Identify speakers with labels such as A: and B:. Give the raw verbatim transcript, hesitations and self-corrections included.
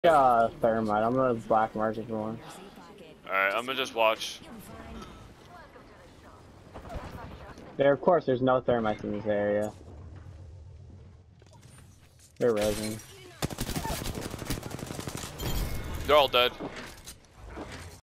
A: Uh, thermite. I'm gonna black market one.
B: Alright, I'm gonna just watch.
A: There, of course, there's no thermites in this area. They're resin.
B: They're all dead.